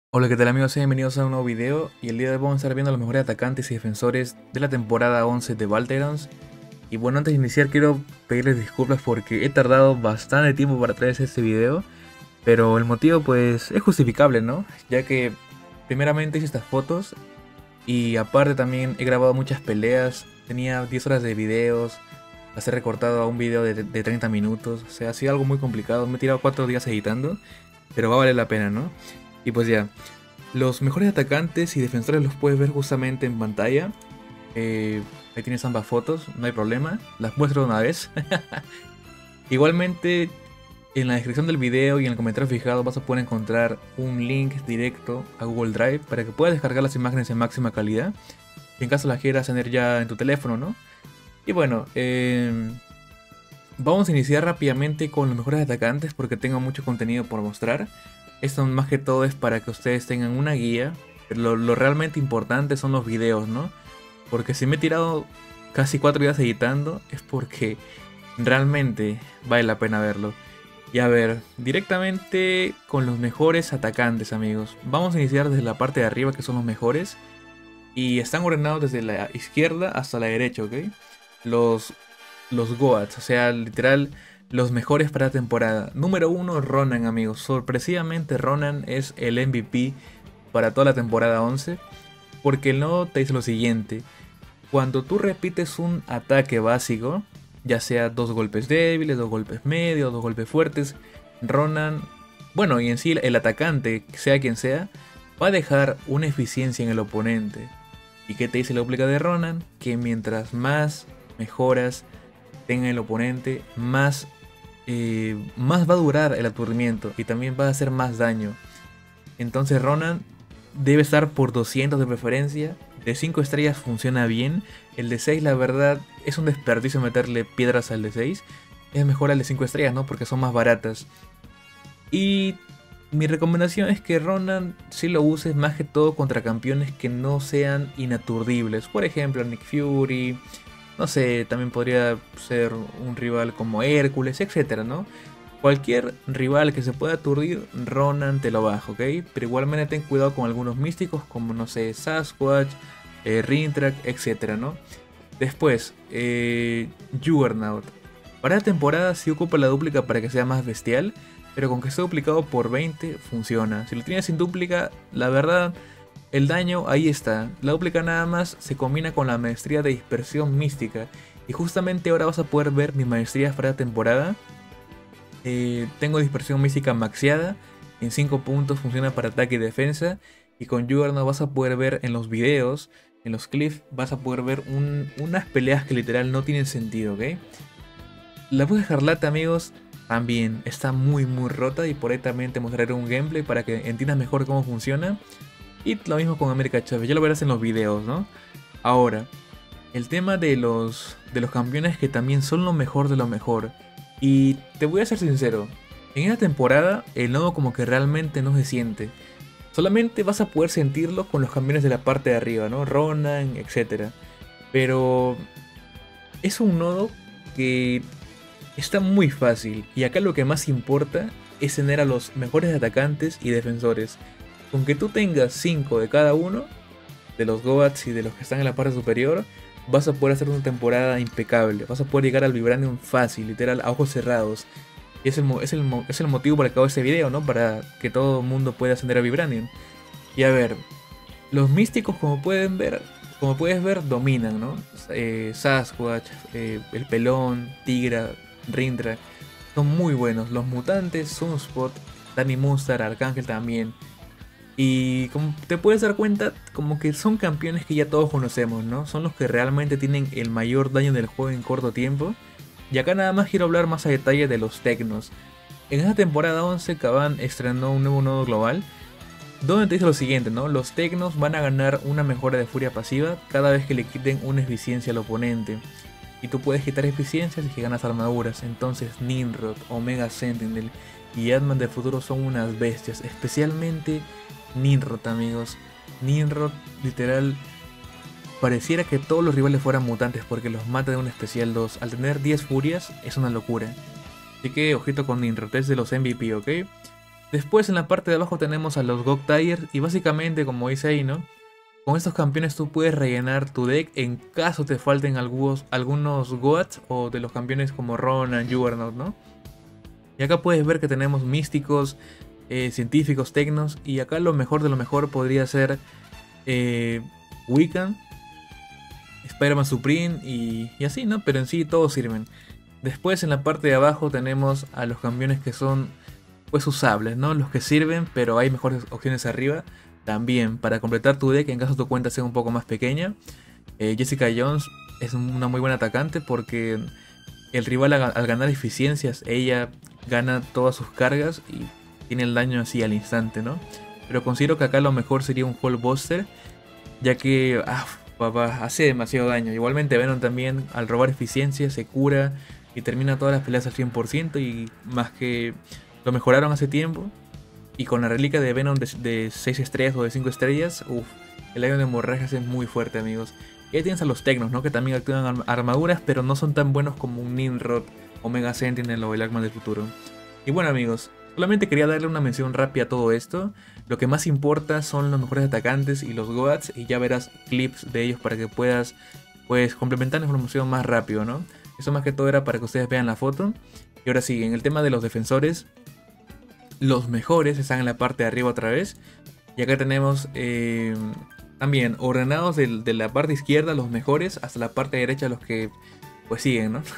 Hola, ¿qué tal amigos? Sean bienvenidos a un nuevo video y el día de hoy vamos a estar viendo los mejores atacantes y defensores de la temporada 11 de Valterons. Y bueno, antes de iniciar quiero pedirles disculpas porque he tardado bastante tiempo para traerles este video, pero el motivo pues es justificable, ¿no? Ya que primeramente hice estas fotos y aparte también he grabado muchas peleas, tenía 10 horas de videos, las he recortado a un video de 30 minutos, o sea, ha sido algo muy complicado, me he tirado 4 días editando, pero va a valer la pena, ¿no? Y pues ya. Los mejores atacantes y defensores los puedes ver justamente en pantalla. Ahí tienes ambas fotos, no hay problema. Las muestro de una vez. Igualmente, en la descripción del video y en el comentario fijado vas a poder encontrar un link directo a Google Drive para que puedas descargar las imágenes en máxima calidad. En caso las quieras tener ya en tu teléfono, ¿no? Y bueno, vamos a iniciar rápidamente con los mejores atacantes porque tengo mucho contenido por mostrar. Esto más que todo es para que ustedes tengan una guía. Pero lo realmente importante son los videos, ¿no? Porque si me he tirado casi 4 días editando es porque realmente vale la pena verlo. Y a ver, directamente con los mejores atacantes, amigos. Vamos a iniciar desde la parte de arriba, que son los mejores. Y están ordenados desde la izquierda hasta la derecha, ¿ok? Los, los GOATs, o sea, literal, los mejores para la temporada. Número uno, Ronan, amigos. Sorpresivamente, Ronan es el MVP para toda la temporada 11. Porque el nodo te dice lo siguiente. Cuando tú repites un ataque básico, ya sea dos golpes débiles, dos golpes medios, dos golpes fuertes, Ronan, bueno, y en sí el atacante, sea quien sea, va a dejar una eficiencia en el oponente. ¿Y qué te dice la duplica de Ronan? Que mientras más mejoras tenga el oponente, más va a durar el aturdimiento y también va a hacer más daño. Entonces Ronan debe estar por 200 de preferencia. De 5 estrellas funciona bien. El de 6 la verdad es un desperdicio meterle piedras al de 6. Es mejor al de 5 estrellas, ¿no? Porque son más baratas. Y mi recomendación es que Ronan si lo uses más que todo contra campeones que no sean inaturdibles. Por ejemplo, Nick Fury. No sé, también podría ser un rival como Hércules, etcétera, ¿no? Cualquier rival que se pueda aturdir, Ronan te lo baja, ¿ok? Pero igualmente ten cuidado con algunos místicos como, no sé, Sasquatch, Rintrek, etcétera, ¿no? Después, Juggernaut. Para la temporada sí ocupa la dúplica para que sea más bestial, pero con que esté duplicado por 20 funciona. Si lo tienes sin dúplica, la verdad, el daño ahí está. La dúplica nada más se combina con la maestría de dispersión mística. Y justamente ahora vas a poder ver mi maestría para la temporada. Tengo dispersión mística maxiada. En 5 puntos funciona para ataque y defensa. Y con Juggernaut vas a poder ver en los videos, en los clips, vas a poder ver unas peleas que literal no tienen sentido, ¿ok? La voz de Escarlata, amigos, también está muy rota. Y por ahí también te mostraré un gameplay para que entiendas mejor cómo funciona. Y lo mismo con América Chávez, ya lo verás en los videos, ¿no? Ahora, el tema de los campeones que también son lo mejor de lo mejor. Y te voy a ser sincero, en esta temporada el nodo como que realmente no se siente. Solamente vas a poder sentirlo con los campeones de la parte de arriba, ¿no? Ronan, etcétera. Pero es un nodo que está muy fácil. Y acá lo que más importa es tener a los mejores atacantes y defensores. Con que tú tengas 5 de cada uno, de los Goats y de los que están en la parte superior, vas a poder hacer una temporada impecable. Vas a poder llegar al Vibranium fácil, literal, a ojos cerrados. Y es el motivo por el que hago este video, ¿no? Para que todo el mundo pueda ascender a Vibranium. Y a ver, los místicos como puedes ver, dominan, ¿no? Sasquatch, el Pelón, Tigra, Rindra, son muy buenos. Los mutantes, Sunspot, Danny Moonstar, Arcángel también. Y como te puedes dar cuenta, como que son campeones que ya todos conocemos, ¿no? Son los que realmente tienen el mayor daño del juego en corto tiempo. Y acá nada más quiero hablar más a detalle de los Tecnos. En esta temporada 11 Kaban estrenó un nuevo nodo global, donde te dice lo siguiente, ¿no? Los Tecnos van a ganar una mejora de furia pasiva cada vez que le quiten una eficiencia al oponente. Y tú puedes quitar eficiencias y que ganas armaduras. Entonces Nimrod, Omega Sentinel y Ant-Man del futuro son unas bestias, especialmente Nimrod, amigos. Nimrod, literal, pareciera que todos los rivales fueran mutantes porque los mata de un especial 2. Al tener 10 furias, es una locura. Así que ojito con Nimrod, es de los MVP, ¿ok? Después en la parte de abajo tenemos a los God Tigers y básicamente como dice ahí, ¿no? Con estos campeones tú puedes rellenar tu deck en caso te falten algunos Goats o de los campeones como Ronan, Juggernaut, ¿no? Y acá puedes ver que tenemos místicos, científicos, tecnos y acá lo mejor de lo mejor podría ser Wiccan, Spider-Man Supreme y así, ¿no? Pero en sí todos sirven. Después en la parte de abajo tenemos a los campeones que son pues usables, ¿no? Los que sirven, pero hay mejores opciones arriba. También para completar tu deck en caso tu cuenta sea un poco más pequeña. Jessica Jones es una muy buena atacante porque el rival al ganar eficiencias, ella gana todas sus cargas y tiene el daño así al instante, ¿no? Pero considero que acá lo mejor sería un Hall Buster, ya que papá, hace demasiado daño. Igualmente Venom también al robar eficiencia se cura y termina todas las peleas al 100% y más que lo mejoraron hace tiempo. Y con la reliquia de Venom de 6 estrellas o de 5 estrellas, el daño de hemorragias es muy fuerte, amigos. Y ahí tienes a los Tecnos, ¿no? Que también activan armaduras, pero no son tan buenos como un Nimrod, Omega Sentinel o el Arma del Futuro. Y bueno, amigos, solamente quería darle una mención rápida a todo esto. Lo que más importa son los mejores atacantes y los Goats, y ya verás clips de ellos para que puedas pues complementar la información más rápido, ¿no? Eso más que todo era para que ustedes vean la foto. Y ahora sí, en el tema de los defensores, los mejores están en la parte de arriba otra vez. Y acá tenemos también ordenados de la parte izquierda los mejores hasta la parte derecha los que pues siguen, ¿no?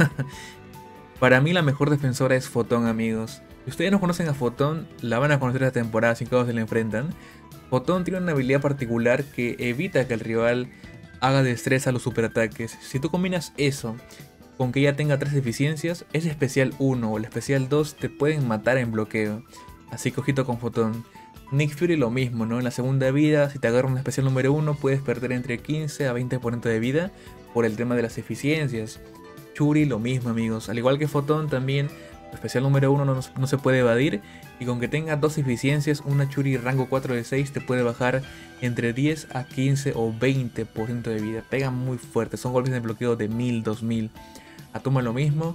Para mí la mejor defensora es Photon, amigos. Si ustedes no conocen a Photon, la van a conocer esta temporada si todos se la enfrentan. Photon tiene una habilidad particular que evita que el rival haga destreza a los superataques. Si tú combinas eso con que ella tenga 3 eficiencias, ese especial 1 o el especial 2 te pueden matar en bloqueo. Así que ojito con Photon. Nick Fury lo mismo, ¿no? En la segunda vida, si te agarra un especial número 1, puedes perder entre 15 a 20% de vida por el tema de las eficiencias. Shuri lo mismo, amigos. Al igual que Photon también, el especial número 1 no se puede evadir. Y con que tenga 2 eficiencias, una Shuri rango 4 de 6 te puede bajar entre 10 a 15 o 20% de vida. Pega muy fuerte, son golpes de bloqueo de 1000, 2000. Atuma lo mismo,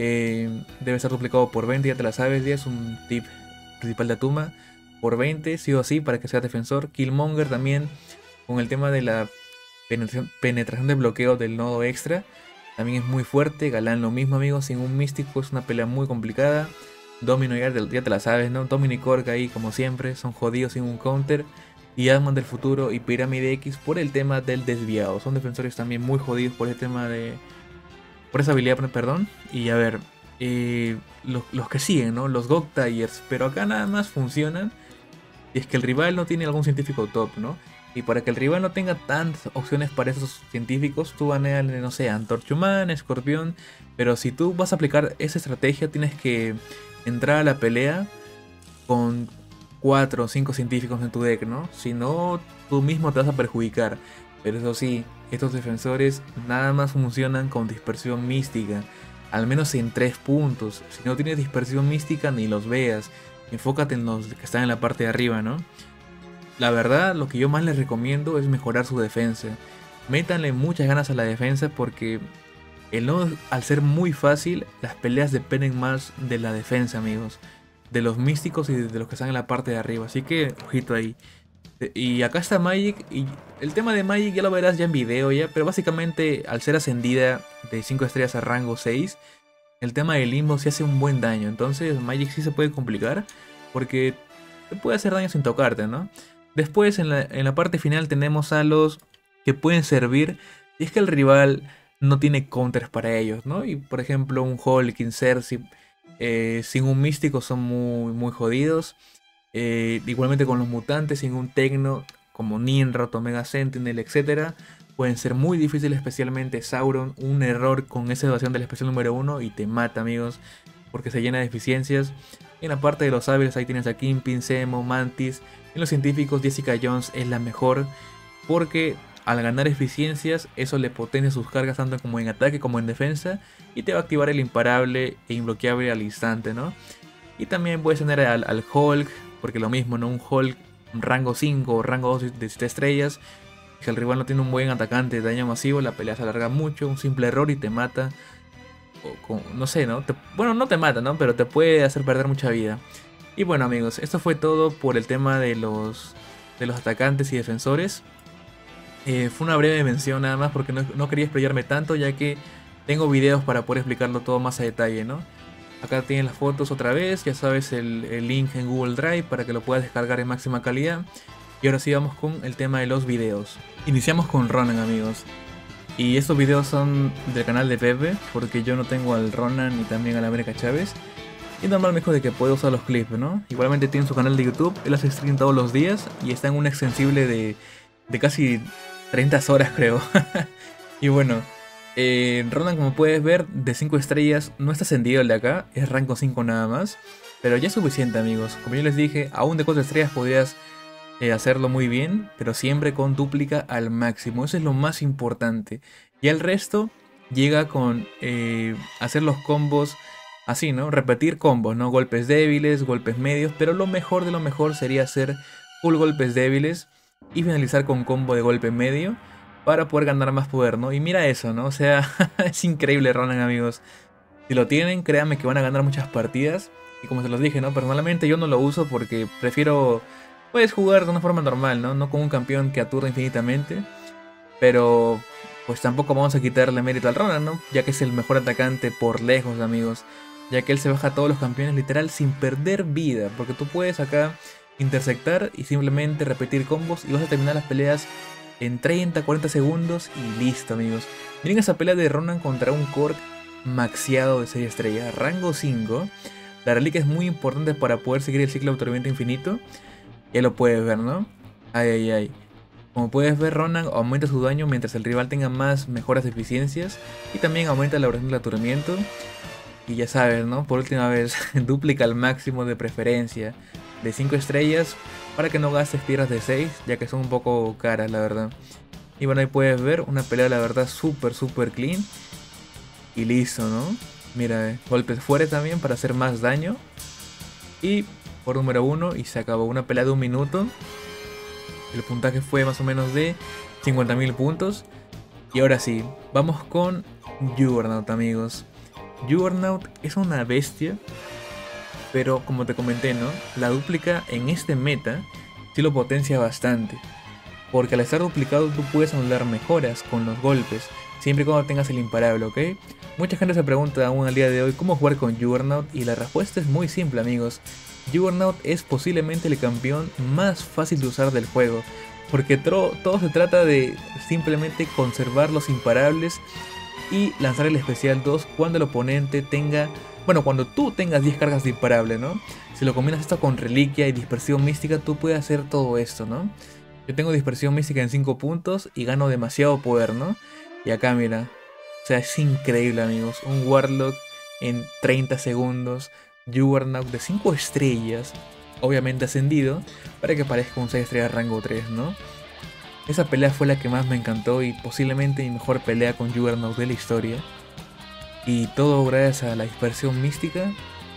debe ser duplicado por 20, ya te la sabes, ya es un tip principal de Atuma. Por 20, sí o sí, para que sea defensor. Killmonger también, con el tema de la penetración de bloqueo del nodo extra, también es muy fuerte. Galán lo mismo, amigos, sin un místico es una pelea muy complicada. Domino ya te la sabes, ¿no? Domino y Korg ahí como siempre, son jodidos sin un counter. Y Ant-Man del futuro y Pirámide X por el tema del desviado. Son defensores también muy jodidos por el tema de... por esa habilidad, perdón. Y a ver, los que siguen, ¿no? Los God Tigers, pero acá nada más funcionan y es que el rival no tiene algún científico top, ¿no? Y para que el rival no tenga tantas opciones para esos científicos, tú baneale, no sé, Antorcha Humana, Escorpión. Pero si tú vas a aplicar esa estrategia, tienes que entrar a la pelea con 4 o 5 científicos en tu deck, ¿no? Si no, tú mismo te vas a perjudicar. Pero eso sí, estos defensores nada más funcionan con dispersión mística. Al menos en 3 puntos. Si no tienes dispersión mística, ni los veas. Enfócate en los que están en la parte de arriba, ¿no? La verdad, lo que yo más les recomiendo es mejorar su defensa. Métanle muchas ganas a la defensa porque el nodo, al ser muy fácil, las peleas dependen más de la defensa, amigos. De los místicos y de los que están en la parte de arriba. Así que, ojito ahí. Y acá está Magic. Y el tema de Magic ya lo verás ya en video ya. Pero básicamente, al ser ascendida de 5 estrellas a rango 6, el tema del limbo sí hace un buen daño. Entonces Magic sí se puede complicar porque te puede hacer daño sin tocarte, ¿no? Después en la parte final tenemos a los que pueden servir y es que el rival no tiene counters para ellos, ¿no? Y por ejemplo un Hulk, Cersei sin un místico son muy jodidos. Igualmente con los mutantes, sin un tecno como Nimrod, Omega Sentinel, etc. Pueden ser muy difíciles, especialmente Sauron. Un error con esa evasión del especial número 1 y te mata, amigos, porque se llena de eficiencias. En la parte de los hábiles ahí tienes a Kingpin, Zemo, Mantis. En los científicos Jessica Jones es la mejor porque al ganar eficiencias eso le potencia sus cargas tanto como en ataque como en defensa y te va a activar el imparable e imbloqueable al instante, ¿no? Y también puedes tener al Hulk, porque lo mismo, ¿no? Un Hulk rango 5 o rango 2 de 7 estrellas. Si el rival no tiene un buen atacante de daño masivo, la pelea se alarga mucho, un simple error y te mata. No sé, ¿no? Bueno, no te mata, ¿no? Pero te puede hacer perder mucha vida. Y bueno amigos, esto fue todo por el tema de los atacantes y defensores. Fue una breve mención nada más porque no quería explayarme tanto, ya que tengo videos para poder explicarlo todo más a detalle, ¿no? Acá tienen las fotos otra vez, ya sabes el link en Google Drive para que lo puedas descargar en máxima calidad. Y ahora sí vamos con el tema de los videos. Iniciamos con Ronan amigos. Y estos videos son del canal de Pepe, porque yo no tengo al Ronan ni también al América Chávez. Y normal me dijo de que puede usar los clips, ¿no? Igualmente tiene su canal de YouTube, él hace stream todos los días y está en un extensible de casi 30 horas creo. Y bueno, Ronan como puedes ver de 5 estrellas no está ascendido el de acá, es rango 5 nada más. Pero ya es suficiente amigos, como yo les dije, aún de 4 estrellas podrías hacerlo muy bien, pero siempre con dúplica al máximo, eso es lo más importante. Y el resto llega con hacer los combos así, ¿no? Repetir combos, ¿no? Golpes débiles, golpes medios, pero lo mejor de lo mejor sería hacer full golpes débiles y finalizar con combo de golpe medio para poder ganar más poder, ¿no? Y mira eso, ¿no? O sea, es increíble Ronan, amigos. Si lo tienen, créanme que van a ganar muchas partidas. Y como se los dije, ¿no? Personalmente yo no lo uso porque prefiero, pues, jugar de una forma normal, ¿no? No con un campeón que aturde infinitamente. Pero, pues tampoco vamos a quitarle mérito al Ronan, ¿no? Ya que es el mejor atacante por lejos, amigos. Ya que él se baja a todos los campeones literal sin perder vida. Porque tú puedes acá intersectar y simplemente repetir combos y vas a terminar las peleas en 30, 40 segundos y listo, amigos. Miren esa pelea de Ronan contra un Korg maxiado de 6 estrellas, rango 5. La reliquia es muy importante para poder seguir el ciclo de tormenta infinito. Ya lo puedes ver, ¿no? Ay, ay, ay. Como puedes ver, Ronan aumenta su daño mientras el rival tenga más mejoras de eficiencias. Y también aumenta la duración del aturdimiento. Y ya sabes, ¿no? Por última vez, duplica al máximo de preferencia de 5 estrellas para que no gastes piedras de 6, ya que son un poco caras, la verdad. Y bueno, ahí puedes ver una pelea, la verdad, súper clean. Y listo, ¿no? Mira, golpes fuertes también para hacer más daño. Y por número 1 y se acabó una pelea de 1 minuto. El puntaje fue más o menos de 50.000 puntos. Y ahora sí, vamos con Juggernaut, amigos. Juggernaut es una bestia, pero como te comenté, ¿no? La dúplica en este meta sí lo potencia bastante. Porque al estar duplicado tú puedes anular mejoras con los golpes, siempre y cuando tengas el imparable, ¿ok? Mucha gente se pregunta aún al día de hoy cómo jugar con Juggernaut y la respuesta es muy simple, amigos. Juggernaut es posiblemente el campeón más fácil de usar del juego, porque todo se trata de simplemente conservar los imparables y lanzar el especial 2 cuando el oponente tenga, bueno, cuando tú tengas 10 cargas de imparable, ¿no? Si lo combinas esto con reliquia y dispersión mística, tú puedes hacer todo esto, ¿no? Yo tengo dispersión mística en 5 puntos y gano demasiado poder, ¿no? Y acá mira, o sea, es increíble, amigos. Un Warlock en 30 segundos, Juggernaut de 5 estrellas, obviamente ascendido, para que parezca un 6 estrellas rango 3, ¿no? Esa pelea fue la que más me encantó y posiblemente mi mejor pelea con Juggernaut de la historia. Y todo gracias a la dispersión mística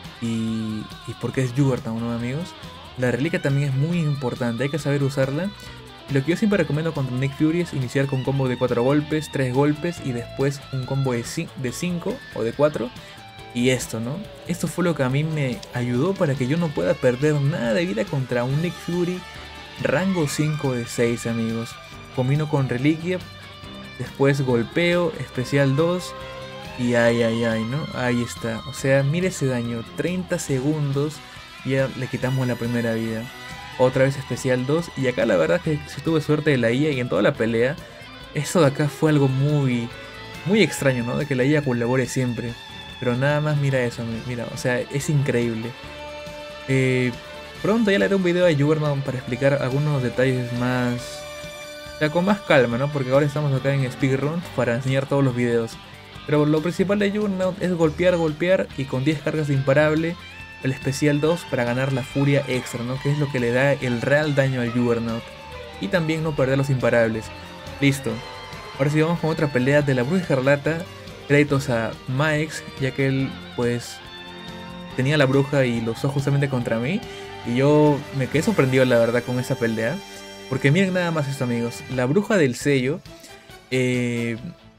y porque es Juggernaut, ¿no, amigos? La reliquia también es muy importante, hay que saber usarla. Y lo que yo siempre recomiendo contra Nick Fury es iniciar con un combo de 4 golpes, 3 golpes y después un combo de 5 o de 4. Y esto, ¿no? Esto fue lo que a mí me ayudó para que yo no pueda perder nada de vida contra un Nick Fury rango 5 de 6, amigos. Combino con reliquia, después golpeo, especial 2 y ay, ¿no? Ahí está. O sea, mire ese daño, 30 segundos y ya le quitamos la primera vida. Otra vez especial 2 y acá la verdad es que si tuve suerte de la IA y en toda la pelea. Eso de acá fue algo muy extraño, ¿no? De que la IA colabore siempre. Pero nada más mira eso, mira, o sea, es increíble. Pronto ya le haré un video a Juggernaut para explicar algunos detalles más, o sea, con más calma, ¿no? Porque ahora estamos acá en Speedrun para enseñar todos los videos. Pero lo principal de Juggernaut es golpear y con 10 cargas de imparable, el especial 2 para ganar la furia extra, ¿no? Que es lo que le da el real daño al Juggernaut. Y también no perder los imparables. Listo. Ahora sí vamos con otra pelea de la Bruja Escarlata. Créditos a Max, ya que él pues tenía la bruja y lo usó justamente contra mí. Y yo me quedé sorprendido la verdad con esa pelea. Porque miren nada más esto, amigos. La bruja del sello tiene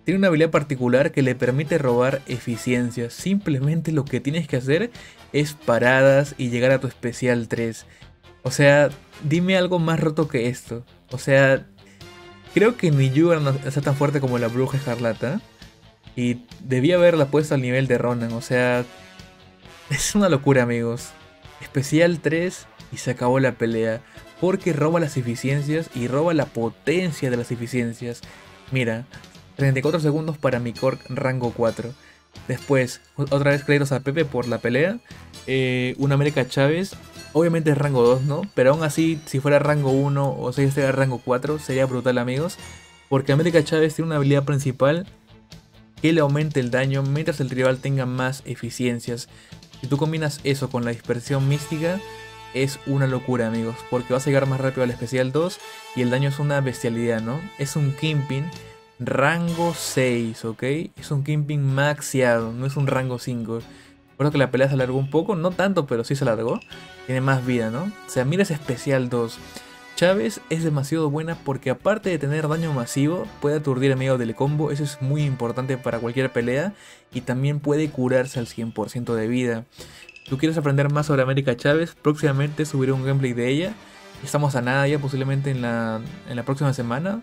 tiene una habilidad particular que le permite robar eficiencias. Simplemente lo que tienes que hacer es paradas y llegar a tu especial 3. O sea, dime algo más roto que esto. O sea, creo que ni Yuga no está tan fuerte como la Bruja Escarlata. Y debía haberla puesto al nivel de Ronan. O sea, es una locura, amigos. Especial 3 y se acabó la pelea. Porque roba las eficiencias y roba la potencia de las eficiencias. Mira, 34 segundos para mi Cork rango 4. Después, otra vez créditos a Pepe por la pelea. Un América Chávez. Obviamente es rango 2, ¿no? Pero aún así, si fuera rango 1 o si fuera rango 4, sería brutal, amigos. Porque América Chávez tiene una habilidad principal que le aumente el daño mientras el rival tenga más eficiencias. Si tú combinas eso con la dispersión mística, es una locura, amigos, porque vas a llegar más rápido al especial 2 y el daño es una bestialidad, ¿no? Es un Kingpin rango 6, ¿ok? Es un Kingpin maxiado, no es un rango 5. Recuerdo que la pelea se alargó un poco, no tanto, pero sí se alargó. Tiene más vida, ¿no? O sea, mira ese especial 2. Chávez es demasiado buena porque aparte de tener daño masivo, puede aturdir en medio del combo. Eso es muy importante para cualquier pelea. Y también puede curarse al 100% de vida. ¿Tú quieres aprender más sobre América Chávez? Próximamente subiré un gameplay de ella. Estamos a nada ya, posiblemente en la próxima semana.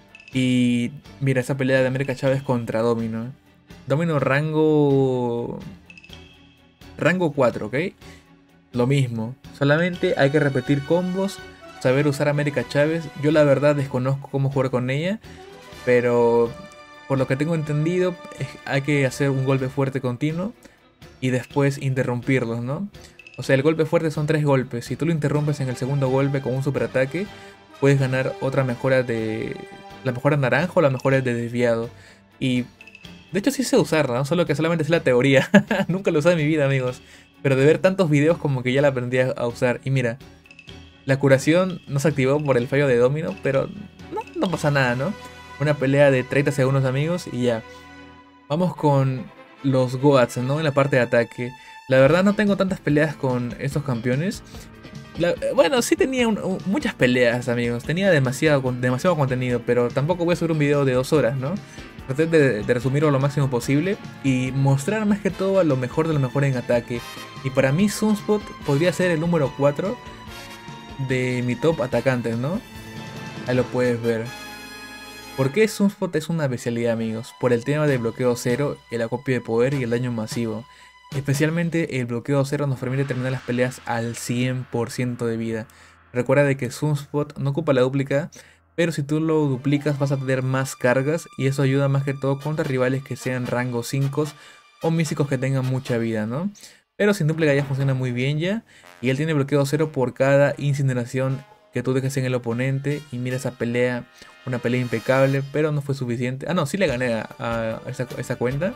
Y mira, esa pelea de América Chávez contra Domino. Domino rango 4, ¿ok? Lo mismo, solamente hay que repetir combos, saber usar América Chávez. Yo la verdad desconozco cómo jugar con ella, pero por lo que tengo entendido hay que hacer un golpe fuerte continuo y después interrumpirlos, ¿no? O sea, el golpe fuerte son 3 golpes. Si tú lo interrumpes en el segundo golpe con un super ataque, puedes ganar otra mejora de... la mejora naranja o la mejora de desviado. Y de hecho sí sé usarla, ¿no? Solo que solamente es la teoría. Nunca lo usé en mi vida, amigos. Pero de ver tantos videos como que ya la aprendí a usar. Y mira, la curación no se activó por el fallo de Domino, pero no pasa nada, ¿no? Una pelea de 30 segundos, amigos, y ya. Vamos con los Goats, ¿no? En la parte de ataque. La verdad no tengo tantas peleas con estos campeones. Bueno, sí tenía muchas peleas, amigos. Tenía demasiado contenido, pero tampoco voy a subir un video de 2 horas, ¿no? Traté de resumirlo lo máximo posible y mostrar más que todo a lo mejor de lo mejor en ataque. Y para mí Sunspot podría ser el número 4 de mi top atacantes, ¿no? Ahí lo puedes ver. ¿Por qué Sunspot es una especialidad, amigos? Por el tema del bloqueo 0, el acopio de poder y el daño masivo. Especialmente el bloqueo 0 nos permite terminar las peleas al 100% de vida. Recuerda de que Sunspot no ocupa la dúplica, pero si tú lo duplicas vas a tener más cargas y eso ayuda más que todo contra rivales que sean rango 5 o místicos que tengan mucha vida, ¿no? Pero sin dúplica ya funciona muy bien ya. Y él tiene bloqueo 0 por cada incineración que tú dejes en el oponente. Y mira esa pelea, una pelea impecable, pero no fue suficiente. Ah, no, sí le gané a esa cuenta.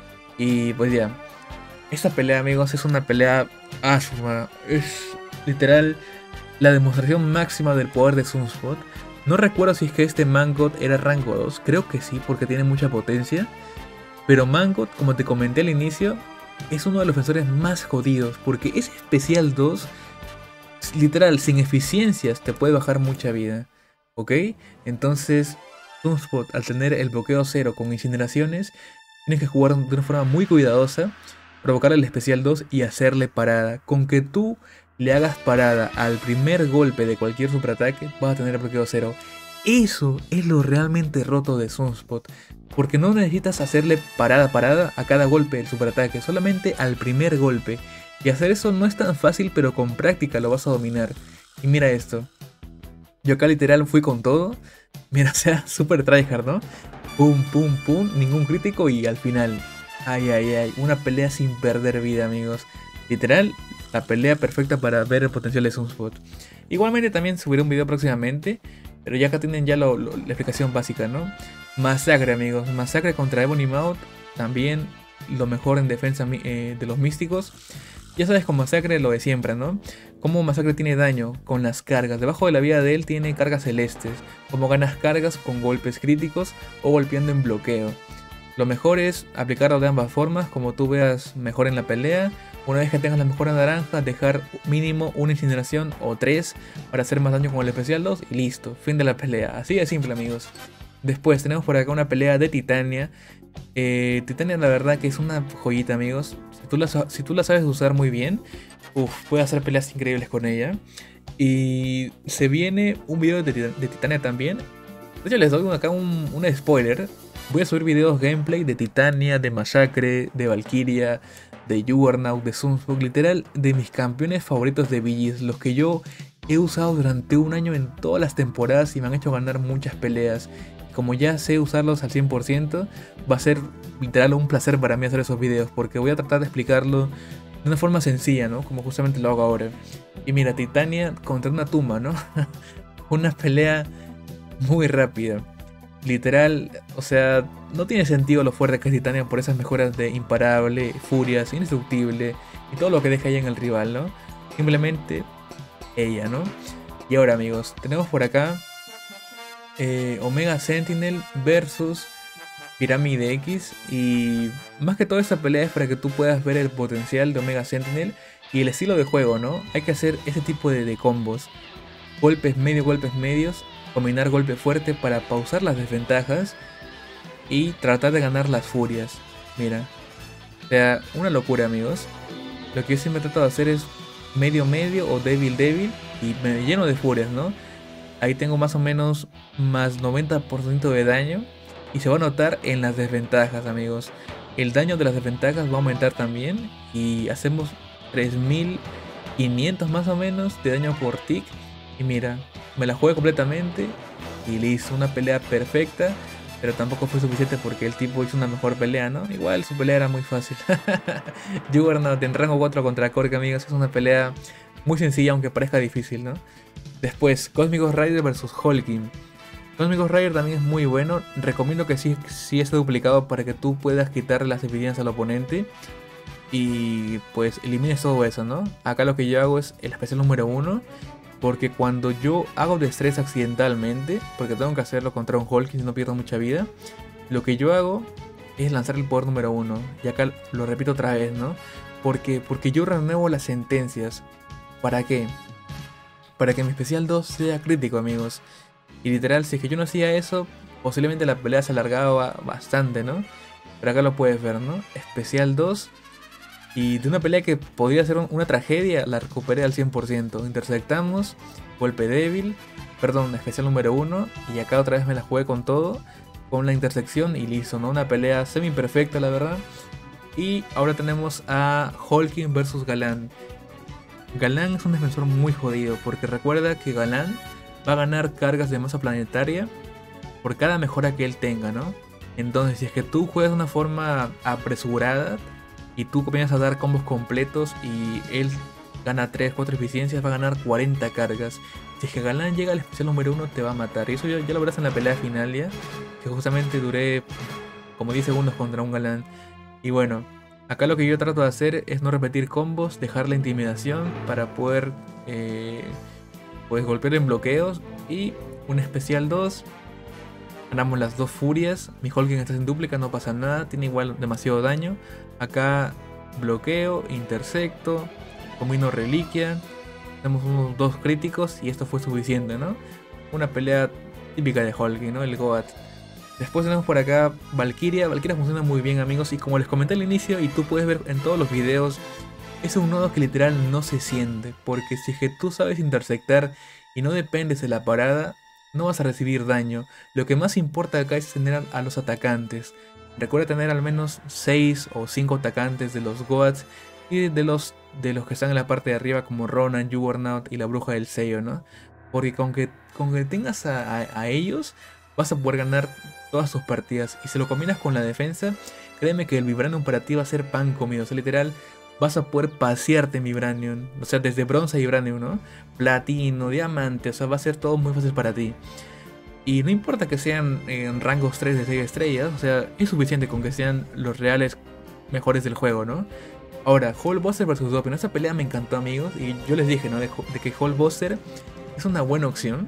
Y pues ya, esta pelea, amigos, es una pelea asma. Es literal la demostración máxima del poder de Sunspot. No recuerdo si es que este Mangot era rango 2. Creo que sí, porque tiene mucha potencia. Pero Mangot, como te comenté al inicio, es uno de los defensores más jodidos. Porque ese especial 2, literal, sin eficiencias, te puede bajar mucha vida. ¿Ok? Entonces, Sunspot, al tener el bloqueo 0 con incineraciones, tienes que jugar de una forma muy cuidadosa, provocar el especial 2 y hacerle parada. Con que tú le hagas parada al primer golpe de cualquier superataque, vas a tener el bloqueo 0. Eso es lo realmente roto de Sunspot, porque no necesitas hacerle parada a cada golpe del superataque, solamente al primer golpe. Y hacer eso no es tan fácil, pero con práctica lo vas a dominar. Y mira esto. Yo acá literal fui con todo. Mira, o sea, super tryhard, ¿no? Pum, pum, pum, ningún crítico y al final. Ay, ay, ay, una pelea sin perder vida, amigos. Literal, la pelea perfecta para ver el potencial de Sunspot. Igualmente también subiré un video próximamente, pero ya acá tienen ya la explicación básica, ¿no? Masacre, amigos, masacre contra Ebony Maw. También lo mejor en defensa de los místicos. Ya sabes con Masacre lo de siempre, ¿no? Como Masacre tiene daño con las cargas. Debajo de la vida de él tiene cargas celestes. Como ganas cargas con golpes críticos o golpeando en bloqueo. Lo mejor es aplicarlo de ambas formas, como tú veas mejor en la pelea. Una vez que tengas la mejora naranja, dejar mínimo una incineración o 3 para hacer más daño con el especial 2 y listo, fin de la pelea. Así de simple, amigos. Después tenemos por acá una pelea de Titania. Titania la verdad que es una joyita, amigos. Si tú la sabes usar muy bien, puedes hacer peleas increíbles con ella. Y se viene un video de Titania también. De hecho les doy acá un spoiler. Voy a subir videos gameplay de Titania, de Masacre, de Valkyria, de Juggernaut, de Sunsmoke, literal de mis campeones favoritos de BGs, los que yo he usado durante un año en todas las temporadas y me han hecho ganar muchas peleas. Como ya sé usarlos al 100%, va a ser literal un placer para mí hacer esos videos, porque voy a tratar de explicarlo de una forma sencilla, ¿no? Como justamente lo hago ahora. Y mira, Titania contra una tumba, ¿no? Una pelea muy rápida. Literal, o sea, no tiene sentido lo fuerte que es Titania por esas mejoras de imparable, furias, indestructible y todo lo que deja ella en el rival, ¿no? Simplemente ella, ¿no? Y ahora, amigos, tenemos por acá Omega Sentinel versus Pirámide X. Y más que todo esta pelea es para que tú puedas ver el potencial de Omega Sentinel y el estilo de juego, ¿no? Hay que hacer ese tipo de combos. Golpes medios, combinar golpe fuerte para pausar las desventajas y tratar de ganar las furias. Mira, o sea, una locura, amigos. Lo que yo siempre trato de hacer es medio o débil y me lleno de furias, ¿no? Ahí tengo más o menos más 90% de daño y se va a notar en las desventajas, amigos. El daño de las desventajas va a aumentar también y hacemos 3500 más o menos de daño por tick. Y mira, me la jugué completamente y le hizo una pelea perfecta, pero tampoco fue suficiente porque el tipo hizo una mejor pelea, ¿no? Igual su pelea era muy fácil. Juggernaut en rango 4 contra Korg, amigos, es una pelea muy sencilla aunque parezca difícil, ¿no? Después, Cosmic Ghost Rider vs Holkin. Cosmic Ghost Rider también es muy bueno. Recomiendo que sí esté duplicado para que tú puedas quitarle las evidencias al oponente y pues elimines todo eso, ¿no? Acá lo que yo hago es el especial número 1. Porque cuando yo hago destreza accidentalmente, porque tengo que hacerlo contra un Holkin si no pierdo mucha vida, lo que yo hago es lanzar el poder número 1. Y acá lo repito otra vez, ¿no? Porque yo renuevo las sentencias. ¿Para qué? Para que mi especial 2 sea crítico, amigos. Y literal, si es que yo no hacía eso, posiblemente la pelea se alargaba bastante, ¿no? Pero acá lo puedes ver, ¿no? Especial 2. Y de una pelea que podría ser una tragedia, la recuperé al 100%. Intersectamos, golpe débil, perdón, especial número 1. Y acá otra vez me la jugué con todo, con la intersección y listo, ¿no? Una pelea semi perfecta, la verdad. Y ahora tenemos a Holkin versus Galan. Galan es un defensor muy jodido, porque recuerda que Galan va a ganar cargas de masa planetaria por cada mejora que él tenga, ¿no? Entonces, si es que tú juegas de una forma apresurada y tú comienzas a dar combos completos y él gana 3, 4 eficiencias, va a ganar 40 cargas. Si es que Galan llega al especial número 1 te va a matar. Y eso ya lo verás en la pelea final ya, que justamente duré como 10 segundos contra un Galan. Y bueno, acá lo que yo trato de hacer es no repetir combos, dejar la intimidación para poder pues golpear en bloqueos. Y un especial 2. Ganamos las dos furias. Mi Holkin está en dúplica, no pasa nada. Tiene igual demasiado daño. Acá bloqueo, intersecto, combino reliquia. Tenemos unos 2 críticos y esto fue suficiente, ¿no? Una pelea típica de Holkin, ¿no? El Goat. Después tenemos por acá Valkyria. Valkyria funciona muy bien, amigos. Y como les comenté al inicio y tú puedes ver en todos los videos, es un nodo que literal no se siente. Porque si es que tú sabes intersectar y no dependes de la parada, no vas a recibir daño. Lo que más importa acá es tener a los atacantes. Recuerda tener al menos 6 o 5 atacantes de los Goats y de los que están en la parte de arriba como Ronan, Juggernaut y la bruja del sello, ¿no? Porque con que tengas a ellos vas a poder ganar todas tus partidas. Y si lo combinas con la defensa, créeme que el Vibranium para ti va a ser pan comido. O sea, literal, vas a poder pasearte en Vibranium. O sea, desde bronce a Vibranium, ¿no? Platino, diamante, o sea, va a ser todo muy fácil para ti. Y no importa que sean en rangos 3 de 6 estrellas, o sea, es suficiente con que sean los reales mejores del juego, ¿no? Ahora, Hulkbuster vs Doppio. Esta pelea me encantó, amigos, y yo les dije, ¿no? De que Hulkbuster es una buena opción,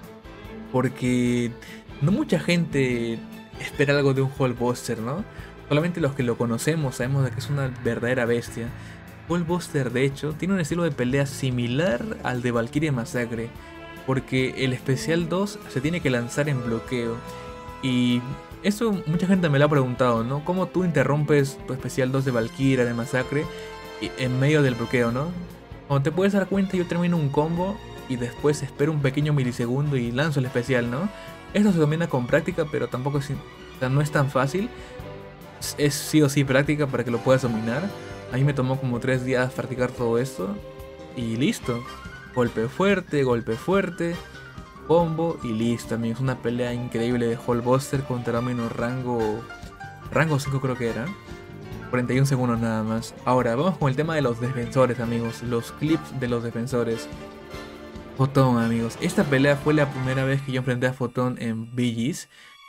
porque no mucha gente espera algo de un Hulkbuster, ¿no? Solamente los que lo conocemos sabemos de que es una verdadera bestia. Hulkbuster, de hecho, tiene un estilo de pelea similar al de Valkyria Masacre, porque el especial 2 se tiene que lanzar en bloqueo. Y eso mucha gente me lo ha preguntado, ¿no? ¿Cómo tú interrumpes tu especial 2 de Valkyria, de Masacre, en medio del bloqueo, ¿no? Como te puedes dar cuenta, yo termino un combo y después espero un pequeño milisegundo y lanzo el especial, ¿no? Esto se domina con práctica, pero tampoco es, o sea, no es tan fácil. Es sí o sí práctica para que lo puedas dominar. A mí me tomó como 3 días practicar todo esto. Y listo. Golpe fuerte, combo y listo, amigos. Una pelea increíble de Hallbuster contra Domino rango 5 creo que era. 41 segundos nada más. Ahora, vamos con el tema de los defensores, amigos. Los clips de los defensores. Photon, amigos. Esta pelea fue la primera vez que yo enfrenté a Photon en BG's.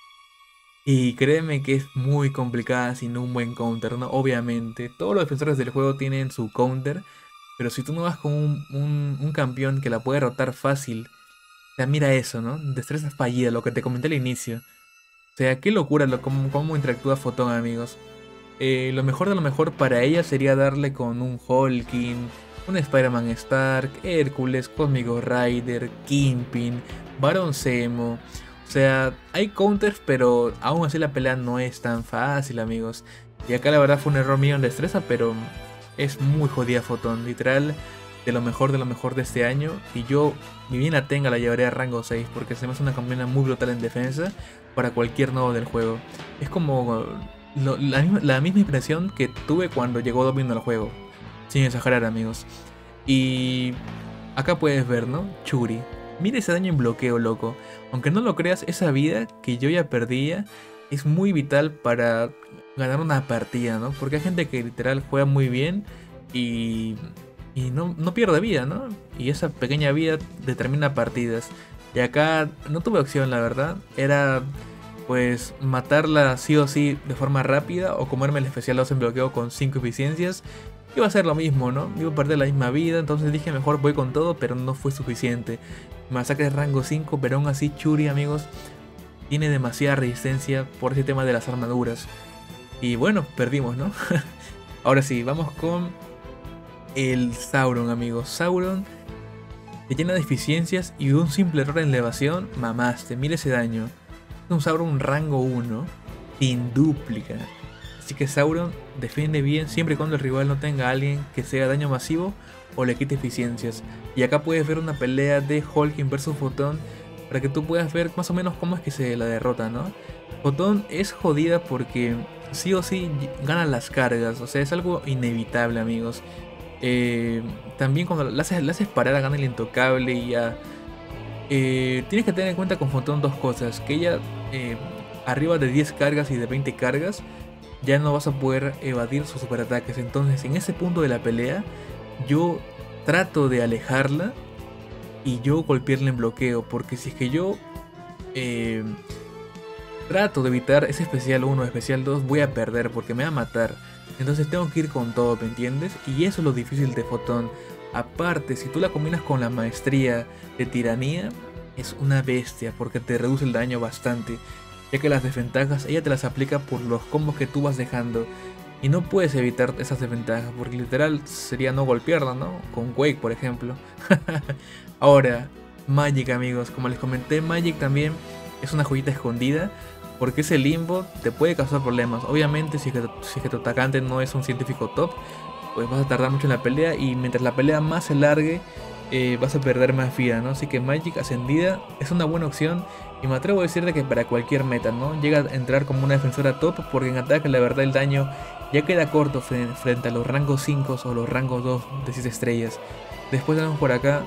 Y créeme que es muy complicada sin un buen counter, ¿no? Obviamente, todos los defensores del juego tienen su counter. Pero si tú no vas con un campeón que la puede rotar fácil. O sea, mira eso, ¿no? Destreza fallida, lo que te comenté al inicio. O sea, qué locura cómo interactúa Photon, amigos. Lo mejor de lo mejor para ella sería darle con un Hulking, un Spider-Man Stark, Hércules, Cósmico Rider, Kingpin, Barón Zemo. O sea, hay counters, pero aún así la pelea no es tan fácil, amigos. Y acá la verdad fue un error mío en destreza, pero es muy jodida Photon, literal, de lo mejor de este año. Y yo, mi bien la tenga, la llevaré a rango 6, porque se me hace una campeona muy brutal en defensa para cualquier nodo del juego. Es como la misma impresión que tuve cuando llegó Domino al juego, sin exagerar, amigos. Y acá puedes ver, ¿no? Churi. Mira ese daño en bloqueo, loco. Aunque no lo creas, esa vida que yo ya perdía es muy vital para ganar una partida, ¿no? Porque hay gente que literal juega muy bien y no pierde vida, ¿no? Y esa pequeña vida determina partidas. Y acá no tuve opción, la verdad. Era pues matarla sí o sí de forma rápida o comerme el especial 2 en bloqueo con 5 eficiencias. Iba a ser lo mismo, ¿no? Iba a perder la misma vida, entonces dije mejor voy con todo, pero no fue suficiente. Masacre de rango 5, pero aún así Churi, amigos, tiene demasiada resistencia por ese tema de las armaduras. Y bueno, perdimos, ¿no? Ahora sí, vamos con el Sauron, amigos. Sauron te llena de eficiencias y de un simple error en elevación, mamaste, mira ese daño. Es un Sauron rango 1, sin dúplica. Así que Sauron defiende bien siempre y cuando el rival no tenga a alguien que sea daño masivo o le quite eficiencias. Y acá puedes ver una pelea de Hulking vs Photon para que tú puedas ver más o menos cómo es que se la derrota, ¿no? Photon es jodida porque sí o sí gana las cargas, o sea, es algo inevitable, amigos. También cuando la haces parar gana el intocable y ya. Tienes que tener en cuenta con Photon dos cosas, que ella arriba de 10 cargas y de 20 cargas ya no vas a poder evadir sus superataques. Entonces en ese punto de la pelea yo trato de alejarla y yo golpearla en bloqueo, porque si es que yo trato de evitar ese especial 1 o especial 2 voy a perder porque me va a matar. Entonces tengo que ir con todo, ¿me entiendes? Y eso es lo difícil de Photon. Aparte, si tú la combinas con la maestría de tiranía, es una bestia porque te reduce el daño bastante, ya que las desventajas ella te las aplica por los combos que tú vas dejando. Y no puedes evitar esas desventajas, porque literal sería no golpearla, ¿no? Con Quake, por ejemplo. Ahora, Magic, amigos. Como les comenté, Magic también es una joyita escondida, porque ese limbo te puede causar problemas. Obviamente, si es que tu atacante no es un científico top, pues vas a tardar mucho en la pelea, y mientras la pelea más se largue, vas a perder más vida, ¿no? Así que Magic ascendida es una buena opción. Y me atrevo a decirte que para cualquier meta, ¿no? Llega a entrar como una defensora top, porque en ataque la verdad el daño ya queda corto frente a los rangos 5 o los rangos 2 de 6 estrellas. Después tenemos por acá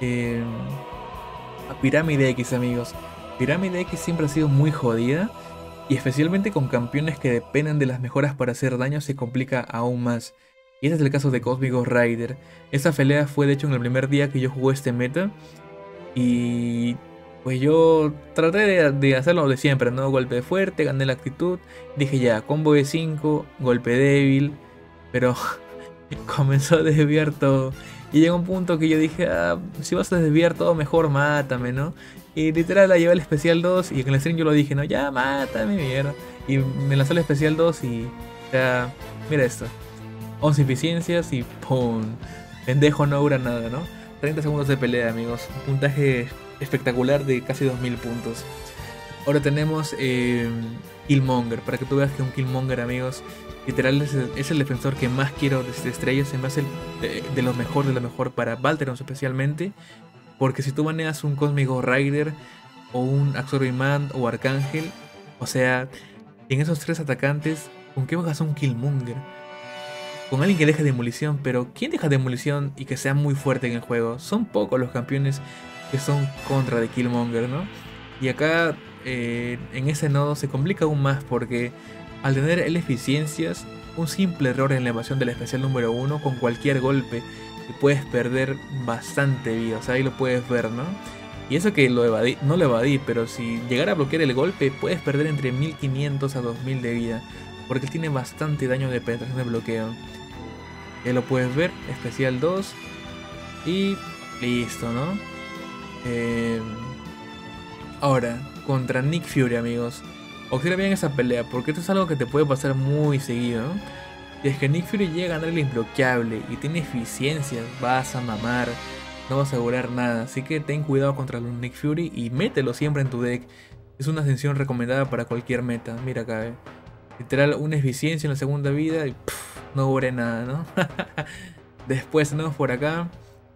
a Pirámide X, amigos. Pirámide X siempre ha sido muy jodida, y especialmente con campeones que dependen de las mejoras para hacer daño se complica aún más. Y este es el caso de Cósmico Rider. Esta pelea fue de hecho en el primer día que yo jugué este meta. Y pues yo traté de hacerlo de siempre, ¿no? Golpe fuerte, gané la actitud. Dije ya, combo de 5, golpe débil. Pero comenzó a desviar todo. Y llegó un punto que yo dije, si vas a desviar todo, mejor mátame, ¿no? Y literal la llevé al especial 2 y en el stream yo lo dije, no, ya mátame, mierda. Y me lanzó el especial 2 y ya, mira esto. 11 eficiencias y ¡pum! Pendejo no dura nada, ¿no? 30 segundos de pelea, amigos. Un puntaje espectacular de casi 2000 puntos. Ahora tenemos Killmonger, para que tú veas que un Killmonger, amigos, literal es el defensor que más quiero de estrellas. Se me hace de lo mejor para Valteron especialmente. Porque si tú baneas un Cósmico Rider o un Absorbimán o Arcángel, o sea, en esos tres atacantes, ¿con qué bajas un Killmonger? Con alguien que deje demolición, pero ¿quién deja demolición y que sea muy fuerte en el juego? Son pocos los campeones que son contra de Killmonger, ¿no? Y acá en ese nodo se complica aún más porque al tener el eficiencias, un simple error en la evasión del especial número 1 con cualquier golpe y puedes perder bastante vida, o sea, ahí lo puedes ver, ¿no? Y eso que lo evadí, no lo evadí, pero si llegara a bloquear el golpe, puedes perder entre 1500 a 2000 de vida, porque él tiene bastante daño de penetración de bloqueo. Ya lo puedes ver, especial 2 y listo, ¿no? Ahora, contra Nick Fury, amigos. Observa bien esa pelea, porque esto es algo que te puede pasar muy seguido, ¿no? Si es que Nick Fury llega a ganar el imbloqueable y tiene eficiencias, vas a mamar, no vas a asegurar nada. Así que ten cuidado contra los Nick Fury y mételo siempre en tu deck. Es una ascensión recomendada para cualquier meta. Mira acá, literal, una eficiencia en la segunda vida y no logré nada, ¿no? Después tenemos por acá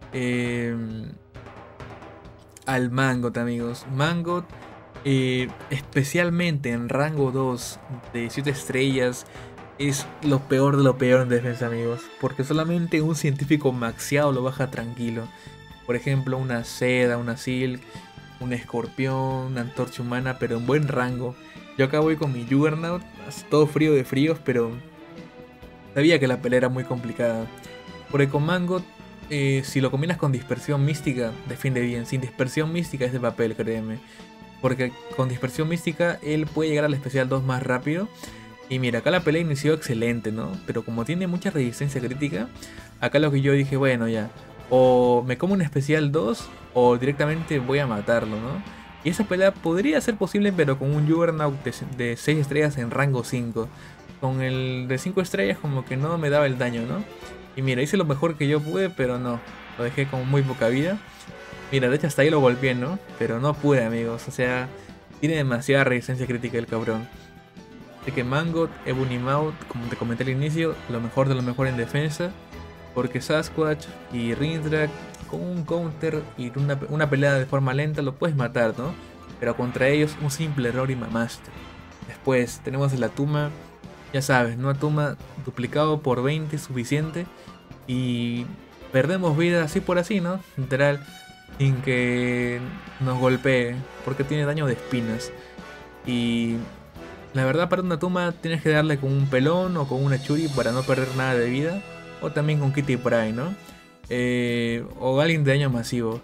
al Mangot, amigos. Mangot, especialmente en rango 2 de 7 estrellas, es lo peor de lo peor en defensa, amigos. Porque solamente un científico maxiado lo baja tranquilo. Por ejemplo, una Seda, una Silk, un Escorpión, una Antorcha Humana, pero en buen rango. Yo acá voy con mi Juggernaut, todo frío de fríos, pero sabía que la pelea era muy complicada. Porque con Mangot, si lo combinas con Dispersión Mística, defiende bien. Sin Dispersión Mística es de papel, créeme. Porque con Dispersión Mística él puede llegar al especial 2 más rápido. Y mira, acá la pelea inició excelente, ¿no? Pero como tiene mucha resistencia crítica, acá lo que yo dije, bueno, ya, o me como un especial 2 o directamente voy a matarlo, ¿no? Y esa pelea podría ser posible, pero con un Juggernaut de 6 estrellas en rango 5. Con el de 5 estrellas como que no me daba el daño, ¿no? Y mira, hice lo mejor que yo pude, pero no, lo dejé con muy poca vida. Mira, de hecho hasta ahí lo golpeé, ¿no? Pero no pude, amigos, o sea, tiene demasiada resistencia crítica el cabrón. Así que Mangot, Ebony-Maw, como te comenté al inicio, lo mejor de lo mejor en defensa. Porque Sasquatch y Rindrak con un counter y una pelea de forma lenta lo puedes matar, ¿no? Pero contra ellos un simple error y mamaste. Después tenemos el Atuma, ya sabes, ¿no? Atuma duplicado por 20 es suficiente. Y perdemos vida así por así, ¿no? Literal, sin que nos golpee, porque tiene daño de espinas. Y la verdad, para una Tuma tienes que darle con un pelón o con una Churi para no perder nada de vida. O también con Kitty Pryde, ¿no? O alguien de daño masivo.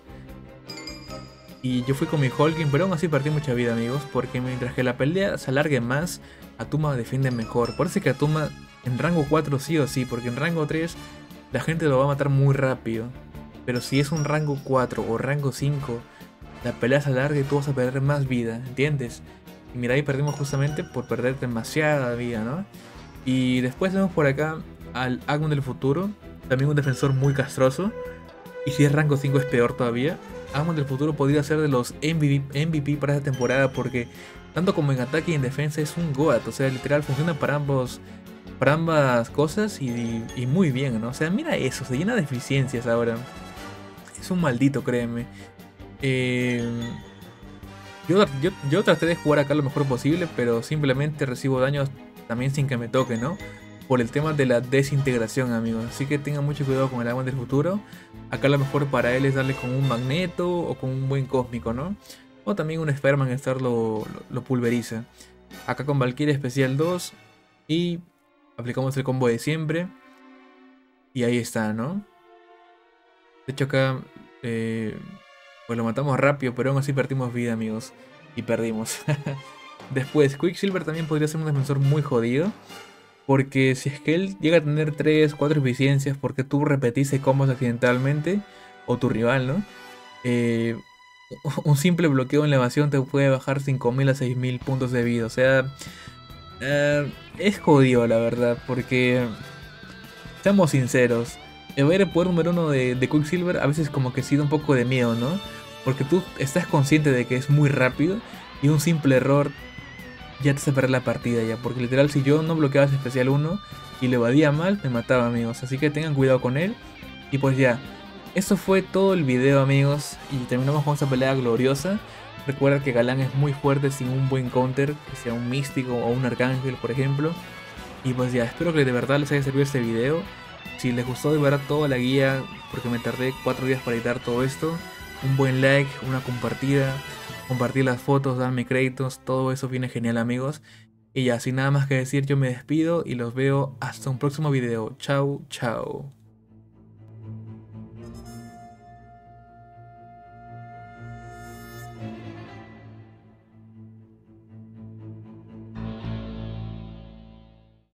Y yo fui con mi Hulking, pero aún así perdí mucha vida, amigos. Porque mientras que la pelea se alargue más, Atuma defiende mejor. Parece que Atuma en rango 4 sí o sí, porque en rango 3 la gente lo va a matar muy rápido. Pero si es un rango 4 o rango 5, la pelea se alarga y tú vas a perder más vida, ¿entiendes? Y mira, ahí perdimos justamente por perder demasiada vida, ¿no? Y después tenemos por acá al Agumon del futuro, también un defensor muy castroso. Y si es rango 5 es peor todavía. Agumon del futuro podría ser de los MVP para esta temporada, porque tanto como en ataque y en defensa es un GOAT. O sea, literal funciona para ambas cosas y muy bien, ¿no? O sea, mira eso, se llena de eficiencias ahora. Es un maldito, créeme. Yo traté de jugar acá lo mejor posible, pero simplemente recibo daños también sin que me toque, ¿no? Por el tema de la desintegración, amigos. Así que tengan mucho cuidado con el Agumon del futuro. Acá lo mejor para él es darle con un magneto o con un buen cósmico, ¿no? O también un Spider-Man Star lo pulveriza. Acá con Valkyria especial 2 y aplicamos el combo de siempre. Y ahí está, ¿no? De hecho acá pues lo matamos rápido, pero aún así perdimos vida, amigos. Y perdimos. Después, Quicksilver también podría ser un defensor muy jodido. Porque si es que él llega a tener 3, 4 eficiencias porque tú repetiste combos accidentalmente, o tu rival, ¿no? Un simple bloqueo en la evasión te puede bajar 5000 a 6000 puntos de vida. O sea, es jodido, la verdad, porque seamos sinceros, ver el poder número 1 de Quicksilver a veces como que sí da un poco de miedo, ¿no? Porque tú estás consciente de que es muy rápido y un simple error ya te hace perder la partida ya, porque literal si yo no bloqueaba ese especial 1 y le evadía mal, me mataba, amigos, así que tengan cuidado con él. Y pues ya, eso fue todo el video, amigos, y terminamos con esta pelea gloriosa. Recuerda que Galán es muy fuerte sin un buen counter, que sea un místico o un arcángel, por ejemplo. Y pues ya, espero que de verdad les haya servido este video. Si les gustó de verdad toda la guía, porque me tardé 4 días para editar todo esto, un buen like, una compartida, compartir las fotos, darme créditos, todo eso viene genial, amigos. Y ya, sin nada más que decir, yo me despido y los veo hasta un próximo video. Chao, chao.